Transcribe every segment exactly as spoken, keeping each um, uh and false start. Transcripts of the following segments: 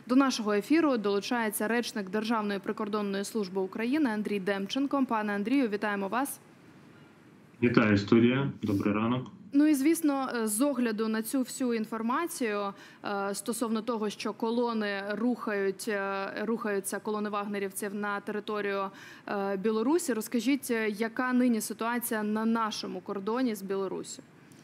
До нашого ефіру долучається речник Державної прикордонної служби України Андрій Демченко. Пане Андрію, вітаємо вас. Вітаю, студія. Добрий ранок. Ну і, звісно, з огляду на цю всю інформацію стосовно того, що колони рухають, рухаються, колони вагнерівців на територію Білорусі, розкажіть, яка нині ситуація на нашому кордоні з Білоруссю?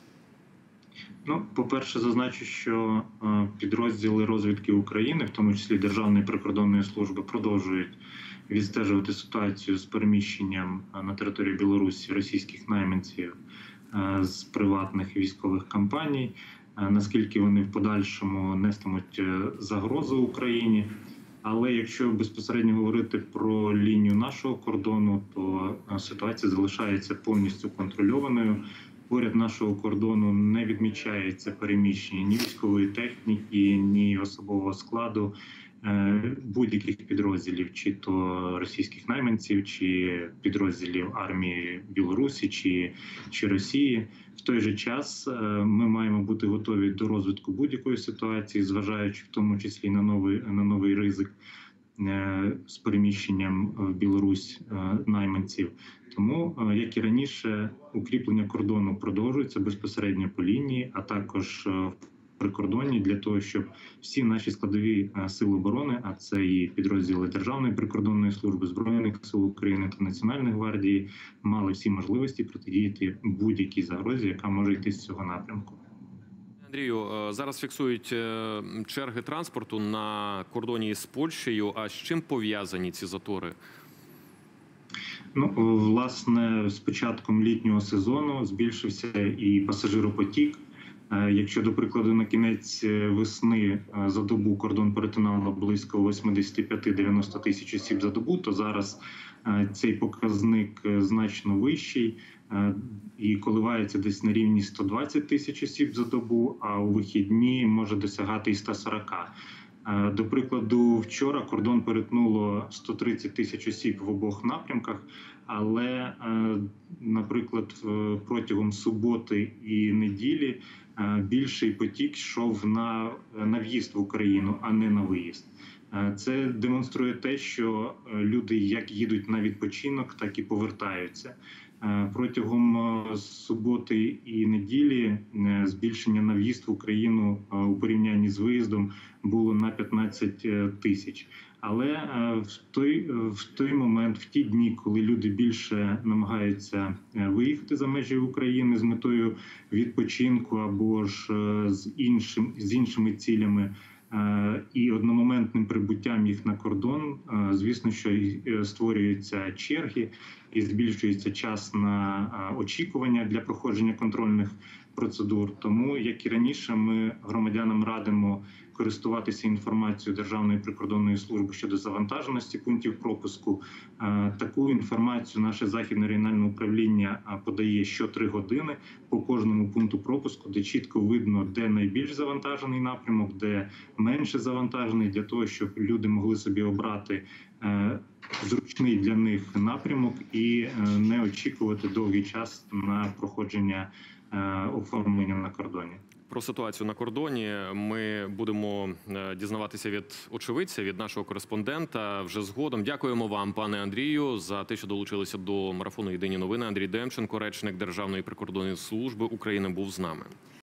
Ну, по-перше, зазначу, що підрозділи розвідки України, в тому числі Державної прикордонної служби, продовжують відстежувати ситуацію з переміщенням на території Білорусі російських найманців з приватних військових компаній, наскільки вони в подальшому нестимуть загрозу Україні. Але якщо безпосередньо говорити про лінію нашого кордону, то ситуація залишається повністю контрольованою. Поряд нашого кордону не відмічається переміщення ні військової техніки, ні особового складу будь-яких підрозділів, чи то російських найманців, чи підрозділів армії Білорусі, чи, чи Росії. В той же час ми маємо бути готові до розвитку будь-якої ситуації, зважаючи в тому числі на новий, на новий ризик з переміщенням в Білорусь найманців. Тому, як і раніше, укріплення кордону продовжується безпосередньо по лінії, а також в прикордонні, для того, щоб всі наші складові сили оборони, а це і підрозділи Державної прикордонної служби, Збройних сил України та Національної гвардії, мали всі можливості протидіяти будь-якій загрозі, яка може йти з цього напрямку. Андрію, зараз фіксують черги транспорту на кордоні з Польщею. А з чим пов'язані ці затори? Ну, власне, з початком літнього сезону збільшився і пасажиропотік. Якщо, до прикладу, на кінець весни за добу кордон перетинало близько вісімдесят п'ять - дев'яносто тисяч осіб за добу, то зараз цей показник значно вищий і коливається десь на рівні сто двадцять тисяч осіб за добу, а у вихідні може досягати і ста сорока. До прикладу, вчора кордон перетнуло сто тридцять тисяч осіб в обох напрямках, але, наприклад, протягом суботи і неділі більший потік йшов на, на в'їзд в Україну, а не на виїзд. Це демонструє те, що люди як їдуть на відпочинок, так і повертаються. Протягом суботи і неділі збільшення на в'їзд в Україну у порівнянні з виїздом було на п'ятнадцять тисяч. Але в той, в той момент, в ті дні, коли люди більше намагаються виїхати за межі України з метою відпочинку або ж з, іншим, з іншими цілями, і одномоментним прибуттям їх на кордон, звісно, що створюються черги і збільшується час на очікування для проходження контрольних процедур. Тому, як і раніше, ми громадянам радимо користуватися інформацією Державної прикордонної служби щодо завантаженості пунктів пропуску. Таку інформацію наше Західне регіональне управління подає що три години по кожному пункту пропуску, де чітко видно, де найбільш завантажений напрямок, де менше завантажений, для того, щоб люди могли собі обрати зручний для них напрямок і не очікувати довгий час на проходження оформлення на кордоні. Про ситуацію на кордоні ми будемо дізнаватися від очевидця, від нашого кореспондента вже згодом. Дякуємо вам, пане Андрію, за те, що долучилися до марафону «Єдині новини». Андрій Демченко, речник Державної прикордонної служби України, був з нами.